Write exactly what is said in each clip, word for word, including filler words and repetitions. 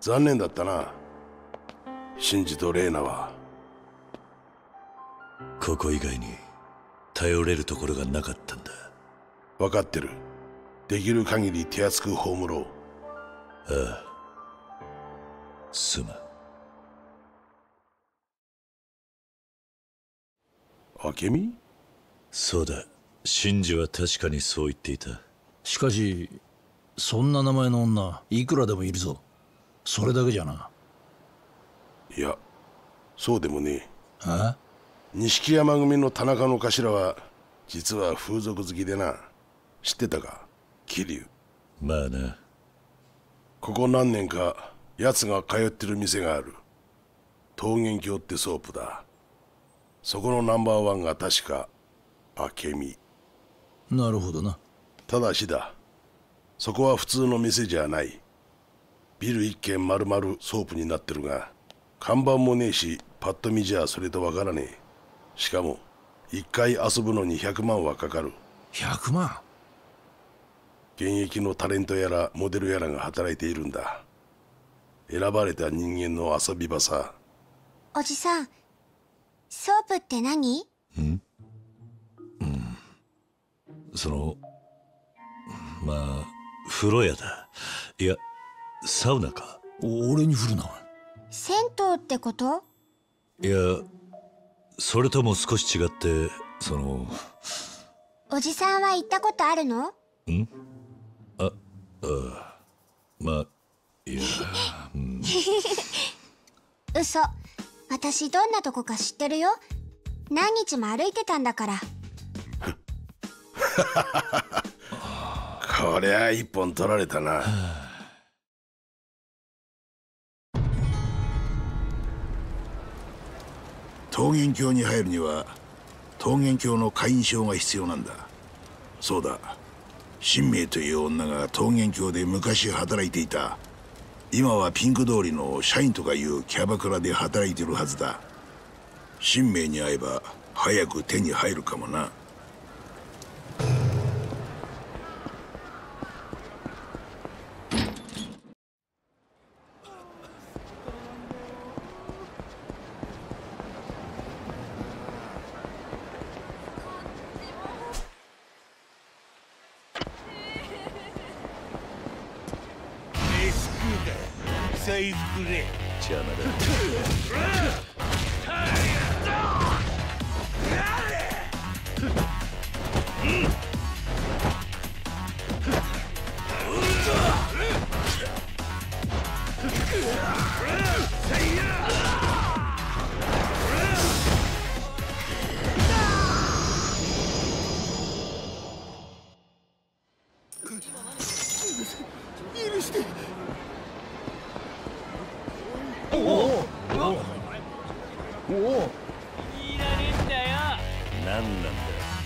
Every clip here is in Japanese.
残念だったな、シンジとレイナは。 ここ以外に頼れるところがなかったんだ。 分かってる。できる限り手厚く葬ろう。 ああ、すまん。 明美？ そうだ、シンジは確かにそう言っていた。 しかしそんな名前の女いくらでもいるぞ。それだけじゃな。 いや、そうでもねえ。 あ？ 錦山組の田中の頭は実は風俗好きでな。知ってたか、桐生。 まあな。 ここ何年か奴が通ってる店がある。桃源郷ってソープだ。そこのナンバーワンが確か明美。 なるほどな。 ただしだ、そこは普通の店じゃない。ビル一軒丸々ソープになってるが、看板もねえし、パッと見じゃそれとわからねえ。しかも一回遊ぶのにひゃくまんはかかる。 ひゃくまん？ 現役のタレントやらモデルやらが働いているんだ。選ばれた人間の遊び場さ。 おじさん、ソープって何？ ん？うん。その、まあ、風呂屋だ。いや、サウナか。 俺に振るな。 銭湯ってこと？ いや、それとも少し違って、その。 おじさんは行ったことあるの？ ん？あ、ああ、まあ、いや、うん。 嘘。私どんなとこか知ってるよ。何日も歩いてたんだから。 こりゃ一本取られたな。桃源郷に入るには桃源郷の会員証が必要なんだ。そうだ、新明という女が桃源郷で昔働いていた。今はピンク通りの社員とかいうキャバクラで働いてるはずだ。新明に会えば早く手に入るかもな。 制服で邪魔だ。 許して。 おおおおいらねえんだよ。 何なんだ。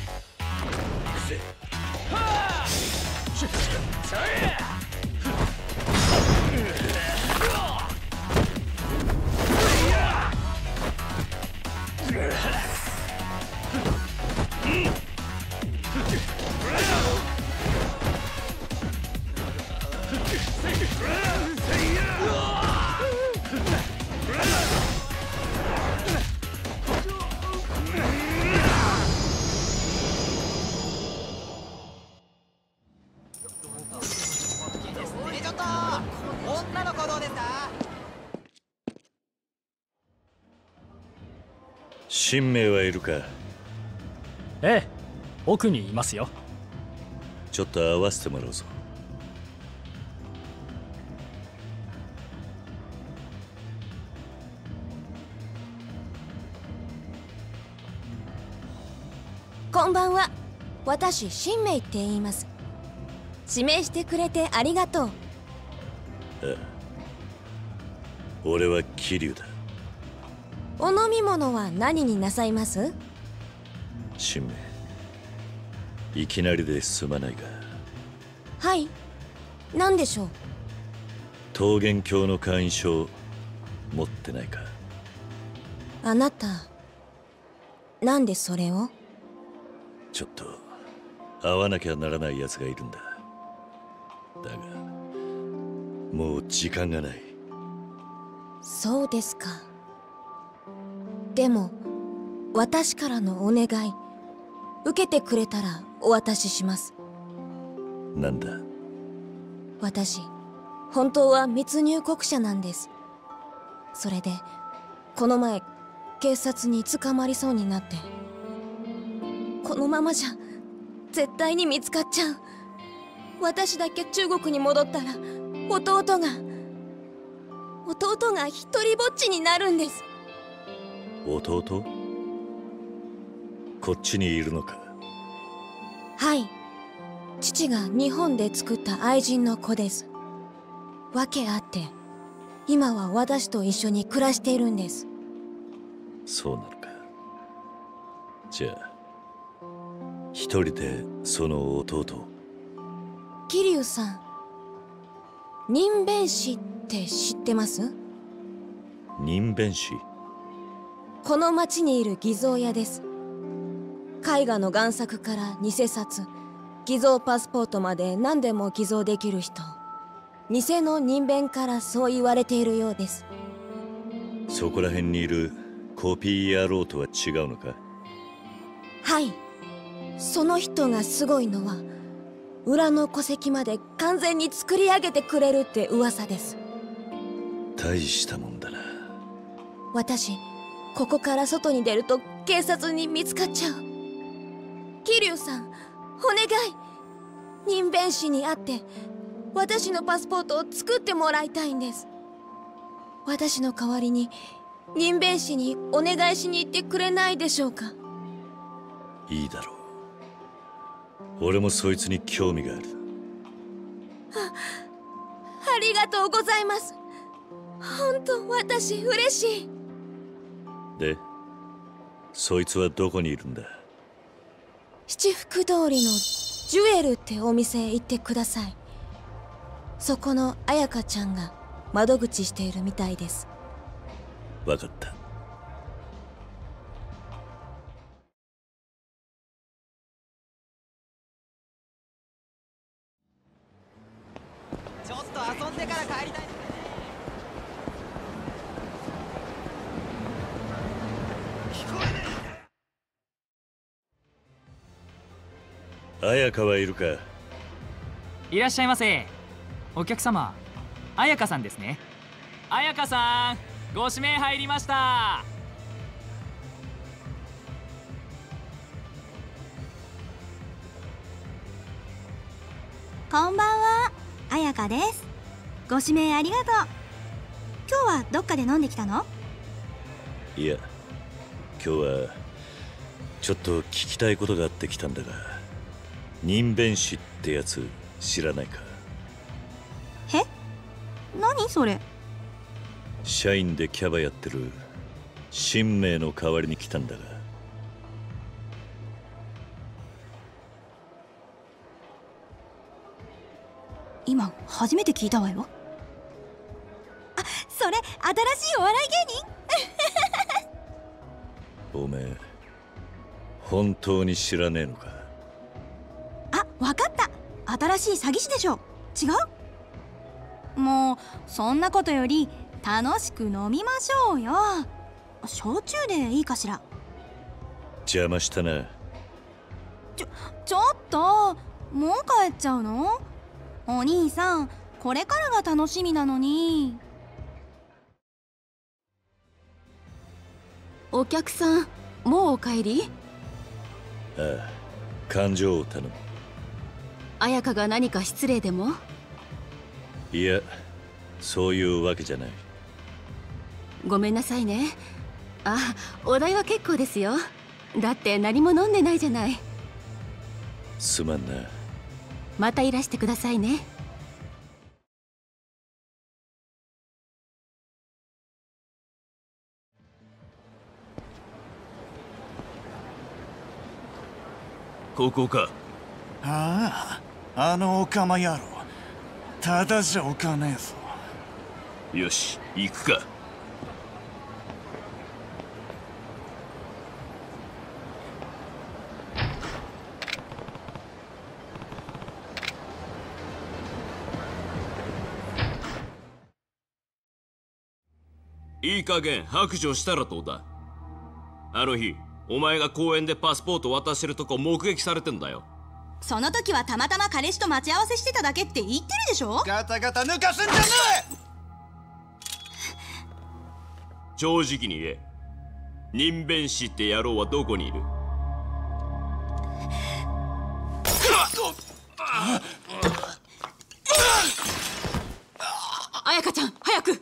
はあ。それ。 新明はいるか？ ええ、奥にいますよ。 ちょっと会わせてもらうぞ。 こんばんは。私、新明って言います。指名してくれてありがとう。 ああ、俺は桐生だ。 お飲み物は何になさいます？ 新明、いきなりですまないが。 はい、何でしょう？ 桃源郷の会員証持ってないか？ あなた、なんでそれを？ ちょっと会わなきゃならない奴がいるんだ。だがもう時間がない。 そうですか。でも私からのお願い受けてくれたらお渡しします。 なんだ？ 私本当は密入国者なんです。それでこの前警察に捕まりそうになって、このままじゃ絶対に見つかっちゃう。私だけ中国に戻ったら弟が弟が一人ぼっちになるんです。 弟？こっちにいるのか？ はい、父が日本で作った愛人の子です。訳あって今は私と一緒に暮らしているんです。 そうなのか。じゃあ一人でその弟を。 桐生さん、人弁師って知ってます？ 人弁師？ この町にいる偽造屋です。絵画の贋作から偽札、偽造パスポートまで何でも偽造できる人。偽の人弁からそう言われているようです。 そこら辺にいるコピー野郎とは違うのか？ はい、その人がすごいのは裏の戸籍まで完全に作り上げてくれるって噂です。 大したもんだな。 私ここから外に出ると警察に見つかっちゃう。桐生さん、お願い、人弁師に会って私のパスポートを作ってもらいたいんです。私の代わりに人弁師にお願いしに行ってくれないでしょうか？ いいだろう。俺もそいつに興味がある。 あ、ありがとうございます。本当私嬉しい。 で、そいつはどこにいるんだ？ 七福通りのジュエルってお店へ行ってください。そこの彩香ちゃんが窓口しているみたいです。 わかった。 ちょっと遊んでから帰りたい。 彩香はいるか？ いらっしゃいませ。お客様、彩香さんですね。彩香さん、ご指名入りました。 こんばんは、彩香です。ご指名ありがとう。今日はどっかで飲んできたの？ いや、今日はちょっと聞きたいことがあって来たんだが、人弁師ってやつ知らないか？ え？何それ？ 社員でキャバやってる新明の代わりに来たんだが。 今初めて聞いたわよ。あ、それ新しいお笑い芸人？ おめえ本当に知らねえのか？ あ、わかった。新しい詐欺師でしょ。違う？もうそんなことより楽しく飲みましょうよ。焼酎でいいかしら？ 邪魔したな。 ちょ、ちょっともう帰っちゃうの？お兄さん、これからが楽しみなのに。 お客さん、もうお帰り？ ああ、勘定を頼む。 彩香が何か失礼でも？ いや、そういうわけじゃない。 ごめんなさいね。あ、お代は結構ですよ。だって何も飲んでないじゃない。 すまんな。 またいらしてくださいね。 ここか？ ああ、あのオカマ野郎。ただじゃおかねえぞ。 よし、行くか。 いい加減白状したらどうだ。あの日お前が公園でパスポート渡してるとこ目撃されてんだよ。 その時はたまたま彼氏と待ち合わせしてただけって言ってるでしょ。 ガタガタ抜かすんじゃねえ。 正直に言え、人弁士って野郎はどこにいる？ 彩香ちゃん、早く。はい。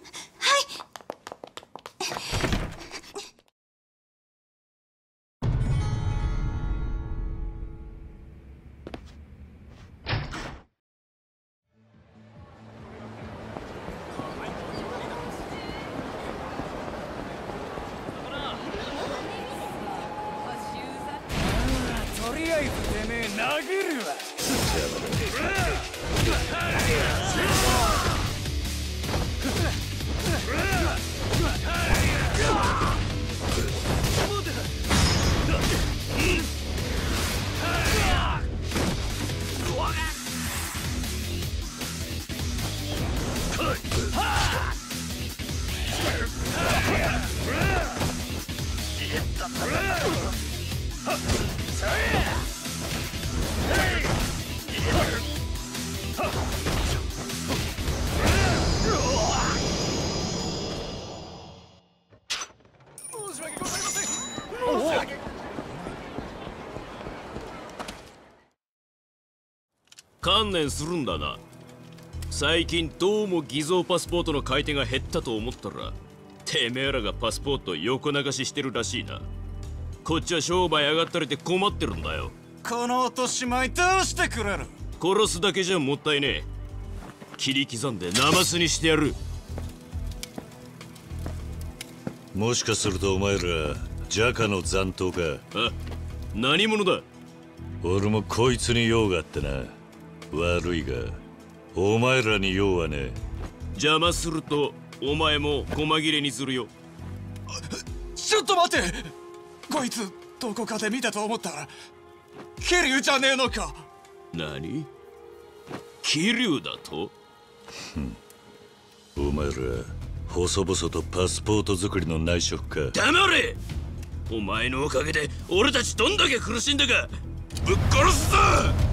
とりあえずてめえ殴るわ。 観念するんだな。最近どうも偽造パスポートの買い手が減ったと思ったら、てめえらがパスポート横流ししてるらしいな。こっちは商売上がったりで困ってるんだよ。 この落とし前どうしてくれる？ 殺すだけじゃもったいねえ。切り刻んでナマスにしてやる。 もしかするとお前らジャカの残党か？ あ、何者だ？ 俺もこいつに用があってな。悪いがお前らに用はねえ。 邪魔するとお前も細切れにするよ。 ちょっと待って、こいつどこかで見たと思ったら桐生じゃねえのか？ 何？桐生だと？ お前ら細々とパスポート作りの内職か？ 黙れ！お前のおかげで俺たちどんだけ苦しんだかぶっ殺すぞ！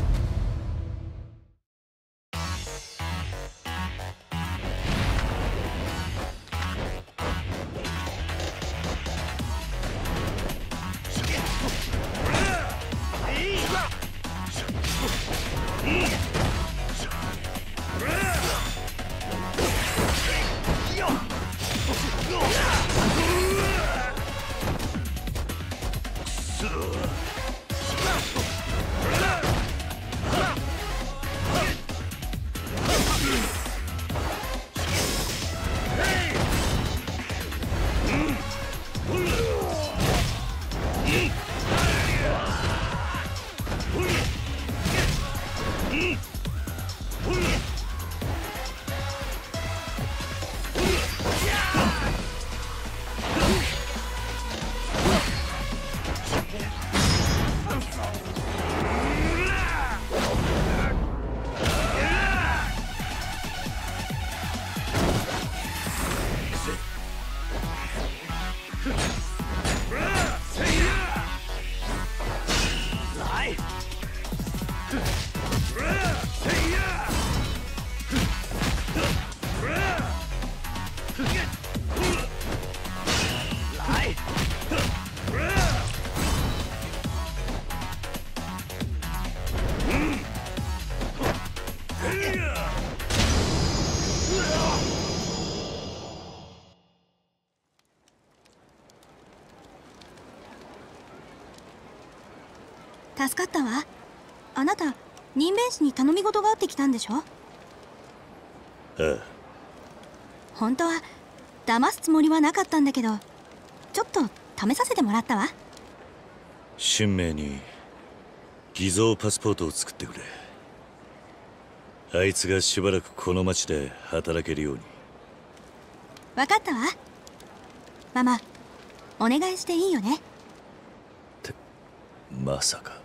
助かったわ。あなた人弁士に頼み事があってきたんでしょ？ ああ。 本当は騙すつもりはなかったんだけど、ちょっと試させてもらったわ。 神明に偽造パスポートを作ってくれ。あいつがしばらくこの町で働けるように。 分かったわ。ママ、お願いしていいよね？ ってまさか。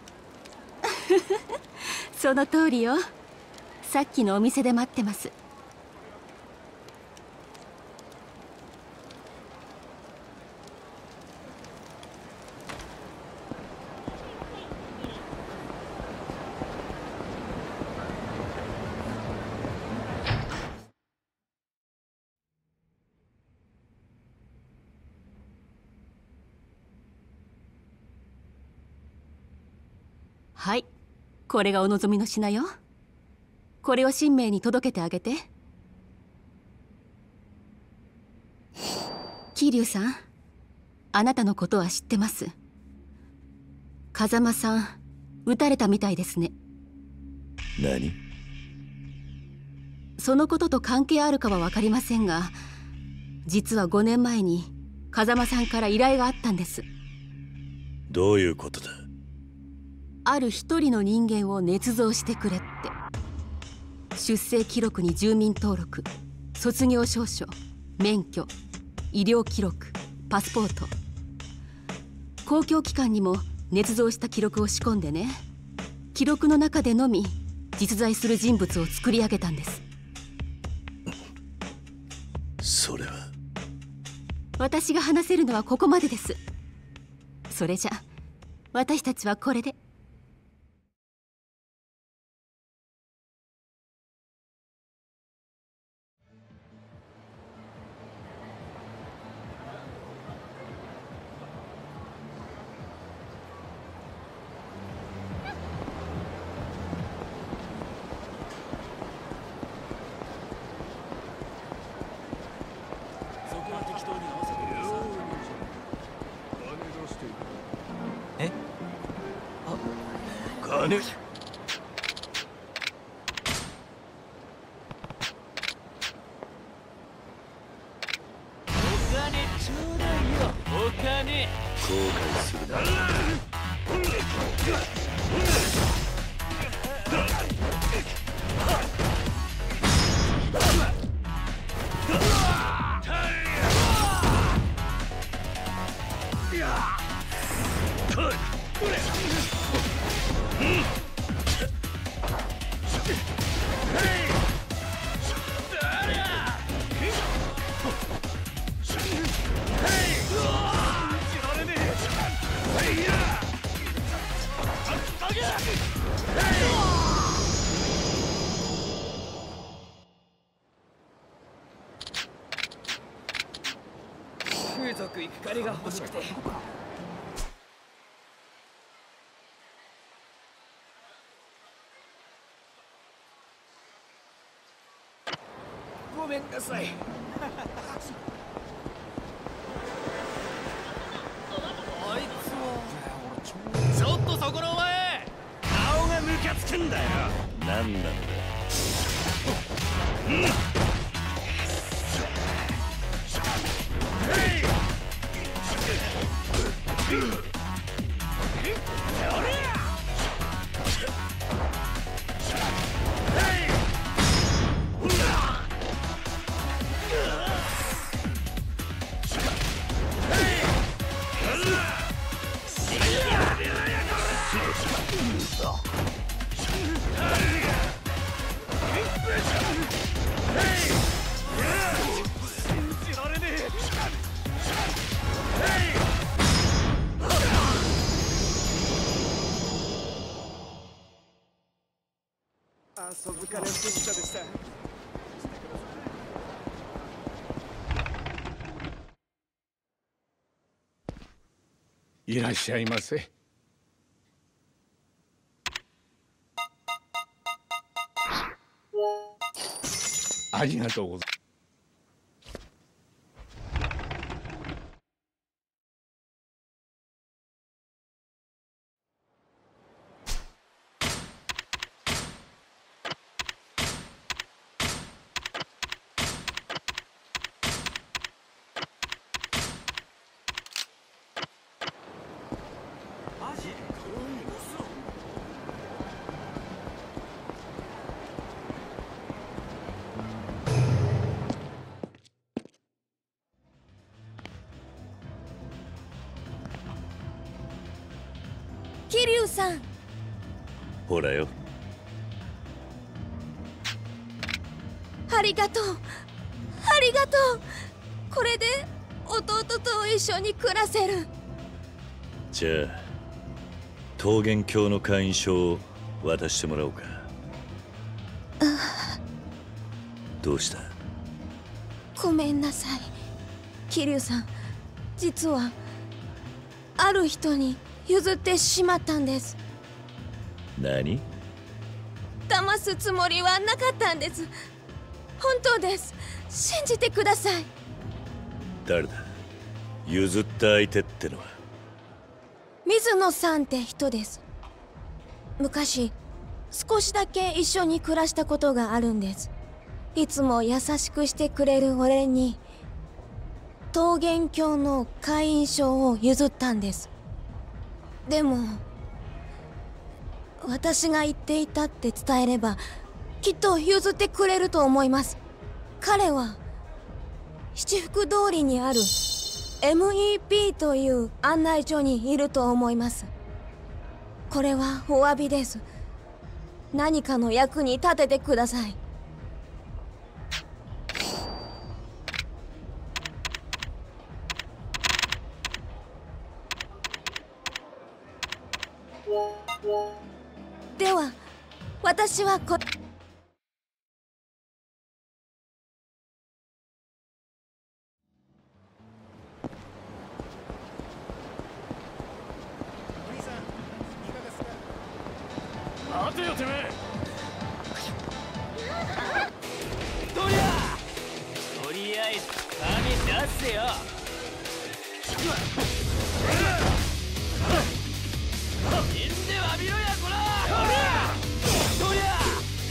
その通りよ。さっきのお店で待ってます。 はい、これがお望みの品よ。これを神明に届けてあげて。桐生さん、あなたのことは知ってます。風間さん、撃たれたみたいですね。 何？ そのことと関係あるかは分かりませんが、実はごねんまえに風間さんから依頼があったんです。 どういうことだ？ ある一人の人間を捏造してくれって。出生記録に住民登録、卒業証書、免許、医療記録、パスポート、公共機関にも捏造した記録を仕込んでね。記録の中でのみ実在する人物を作り上げたんです。 それは。 私が話せるのはここまでです。それじゃ私たちはこれで。 え？ あ、金？ お金ちょうだいよ、お金。 後悔するな。 風俗行く金が欲しくて。ごめんなさい。あいつは。ちょっとそこのお前、顔がムカつくんだよ。 何なんだ？ 遊ぶ金欲しさでした。 いらっしゃいませ。ありがとうございます。 桐生さん、 ほらよ。 ありがとう、ありがとう。これで弟と一緒に暮らせる。 じゃあ桃源郷の会員証を渡してもらおうか。どうした？ ごめんなさい、桐生さん。実はある人に譲ってしまったんです。 何？ 騙すつもりはなかったんです。本当です。信じてください。 誰だ？譲った相手ってのは。 水野さんって人です。昔少しだけ一緒に暮らしたことがあるんです。いつも優しくしてくれる俺に桃源郷の会員証を譲ったんです。でも私が言っていたって伝えればきっと譲ってくれると思います。彼は七福通りにある エムイーピー という案内所にいると思います。これはお詫びです。何かの役に立ててください。では私はこ待てよてめえ。とりゃとりあえず金出せよ。死んで詫びろやこら。とりゃ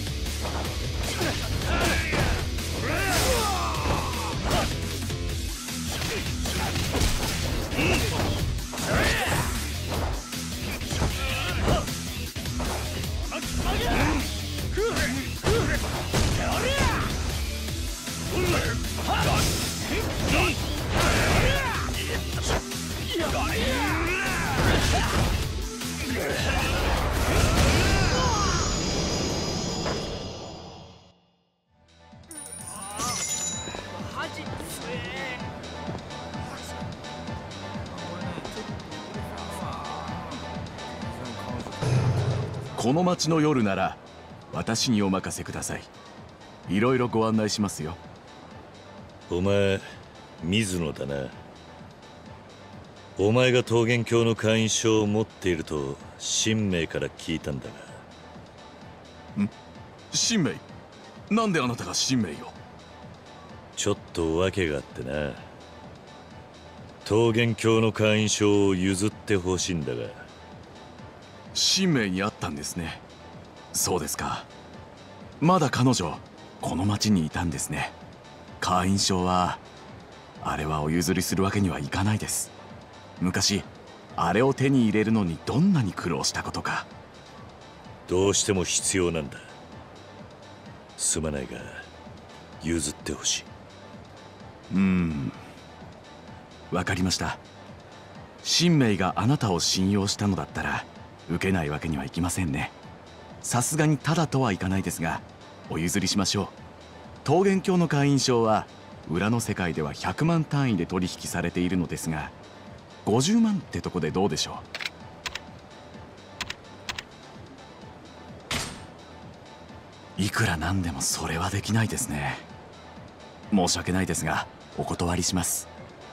この町の夜なら私にお任せください。いろいろご案内しますよ。 お前水野だな。お前が桃源郷の会員証を持っていると神明から聞いたんだが。 ん？神明？なんであなたが神明を？ ちょっと訳があってな。桃源郷の会員証を譲ってほしいんだが。 神明にあったんですね。そうですか。まだ彼女この町にいたんですね。会員証はあれはお譲りするわけにはいかないです。昔あれを手に入れるのにどんなに苦労したことか。 どうしても必要なんだ。すまないが譲ってほしい。 うーん、わかりました。神明があなたを信用したのだったら受けないわけにはいきませんね。さすがにただとはいかないですがお譲りしましょう。桃源郷の会員証は裏の世界ではひゃくまん単位で取引されているのですがごじゅうまんってとこでどうでしょう。いくらなんでもそれはできないですね。申し訳ないですがお断りします。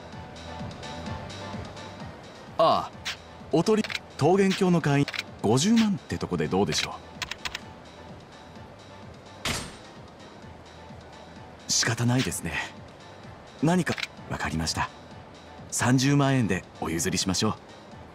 ああ、おとり桃源郷の会員ごじゅうまんってとこでどうでしょう。仕方ないですね。何かわかりました。さんじゅうまんえんでお譲りしましょう。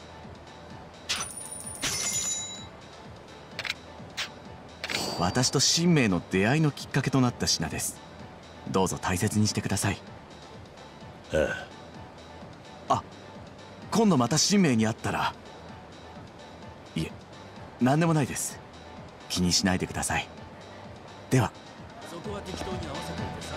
私と神明の出会いのきっかけとなった品です。どうぞ大切にしてください。 ああ。あ、今度また神明に会ったら。いえ、何でもないです。気にしないでください。では。 そこは適当に合わせといてさ。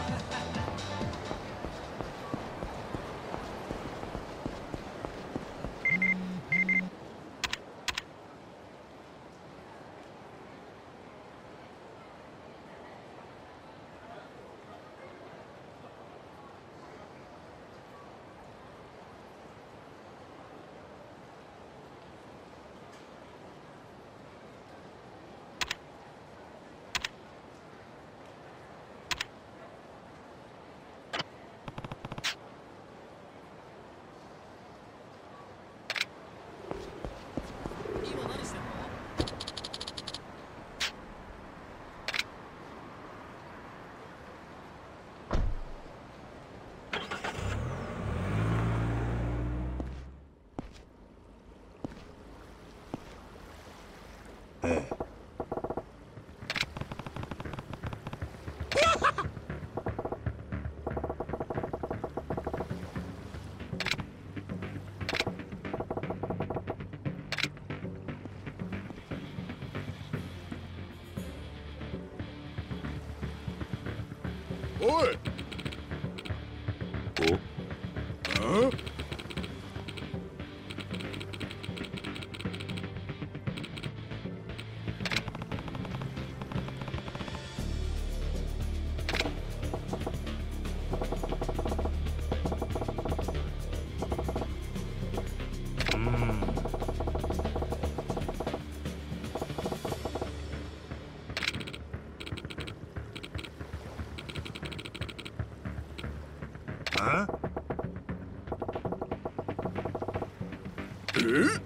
ああえ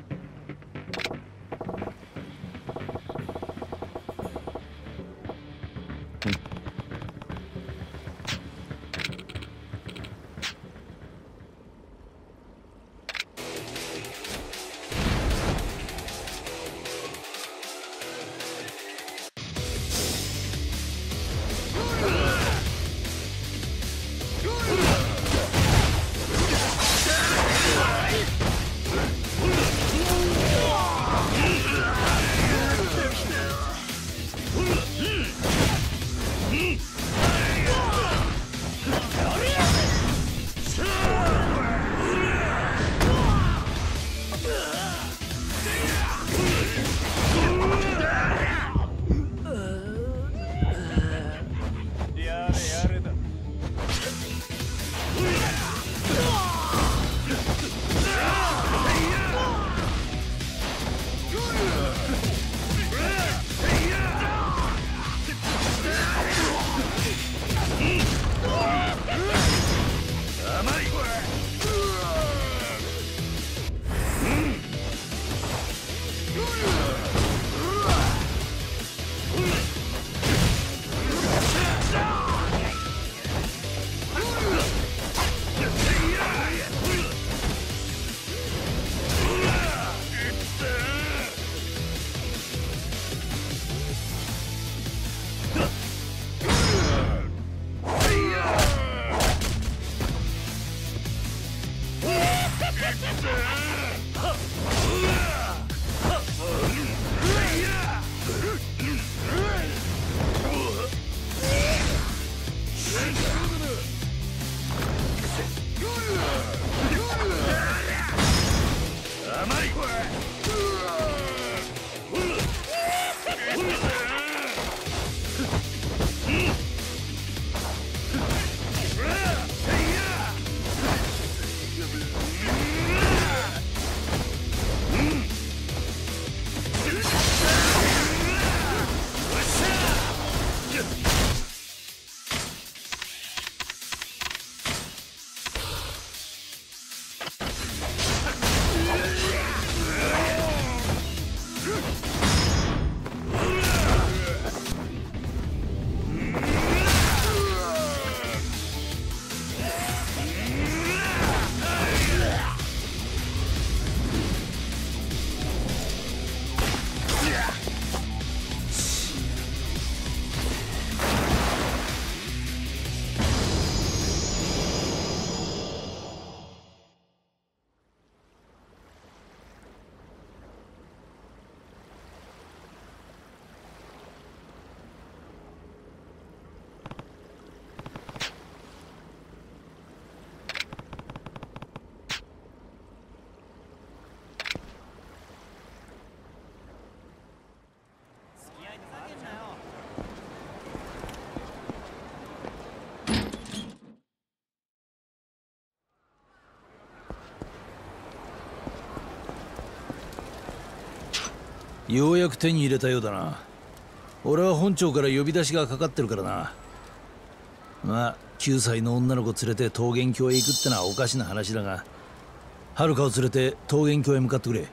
ようやく手に入れたようだな。俺は本庁から呼び出しがかかってるからな。まあきゅうさいの女の子連れて桃源郷へ行くってのはおかしな話だが、遥を連れて桃源郷へ向かってくれ。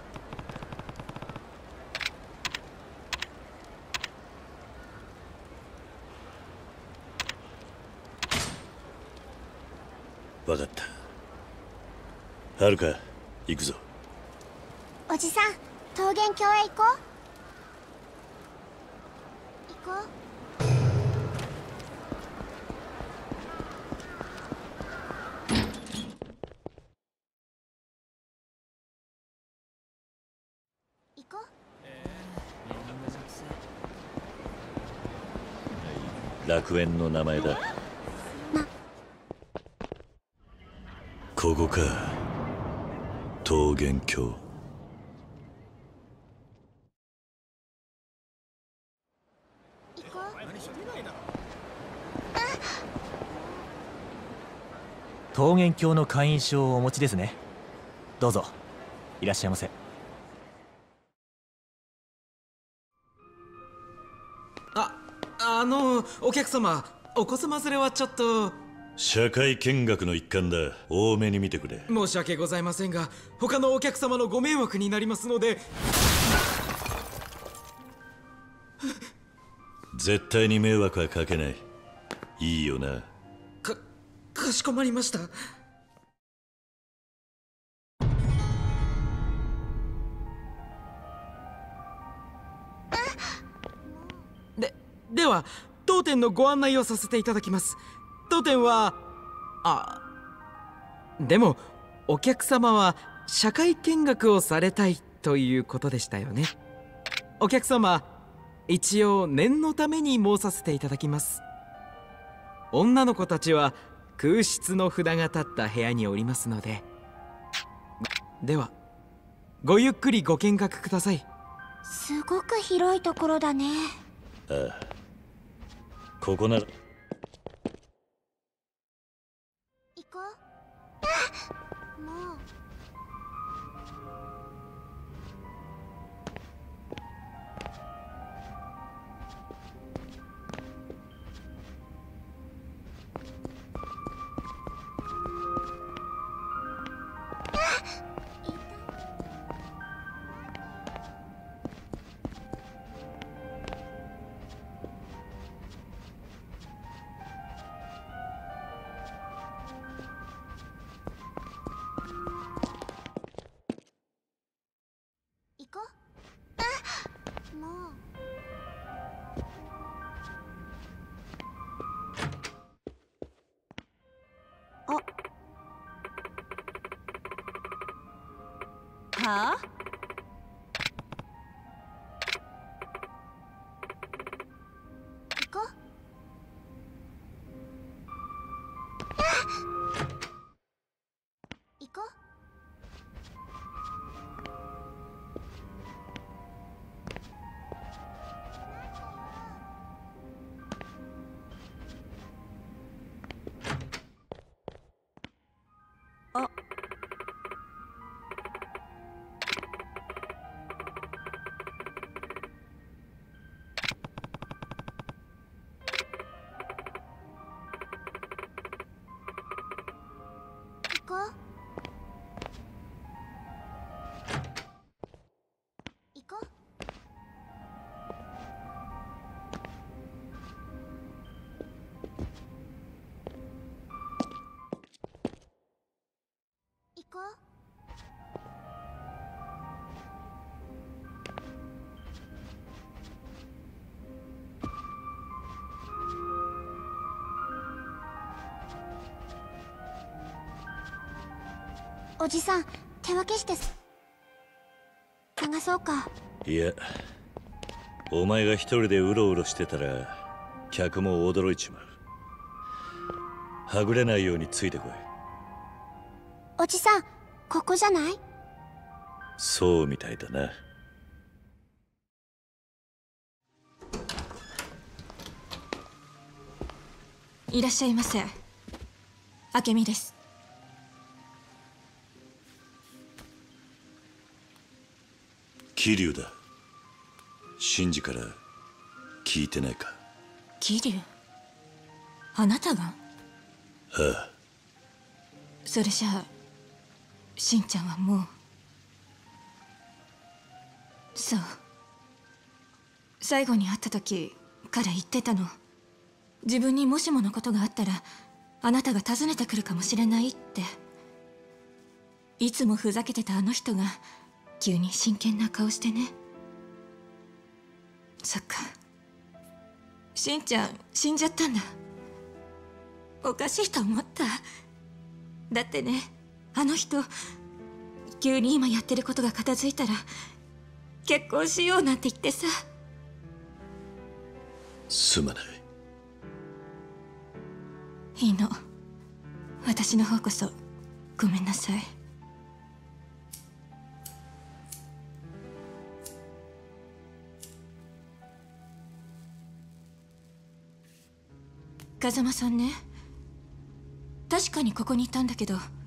分かった。遥、行くぞ。 おじさん、桃源郷へ行こう。行こう。行こう。 楽園の名前だ。 ま、 ここか、桃源郷。 桃源郷の会員証をお持ちですね。どうぞいらっしゃいませ。 あ、あのお客様、お子様連れはちょっと。 社会見学の一環だ。多めに見てくれ。 申し訳ございませんが、他のお客様のご迷惑になりますので。 絶対に迷惑はかけない。いいよな。 か、かしこまりました。で、では当店のご案内をさせていただきます。当店は、あ、でもお客様は社会見学をされたいということでしたよね。お客様、一応念のために申させていただきます。女の子たちは空室の札が立った部屋におりますので。ではごゆっくりご見学ください。 すごく広いところだね。 ああ、ここなら。 行こう。もう行こう。あ、もう。 はあ？ 行こう。行こう。 あ。 行こう。行こう。行こう。おじさん、手分けして探そうか。 いや、お前が一人でうろうろしてたら客も驚いちまう。はぐれないようについてこい。 おじさん、ここじゃない？ そうみたいだな。 いらっしゃいませ。明美です。 桐生だ。シンジから聞いてないか？ 桐生、あなたが？ ああ。 それじゃあしんちゃんはもう。そう、最後に会った時から言ってたの。自分にもしものことがあったらあなたが訪ねてくるかもしれないって。いつもふざけてたあの人が急に真剣な顔してね。そっか、しんちゃん死んじゃったんだ。おかしいと思った。だってね、あの人急に今やってることが片付いたら結婚しようなんて言ってさ。 すまない。 いいの、私の方こそごめんなさい。風間さんね、確かにここにいたんだけど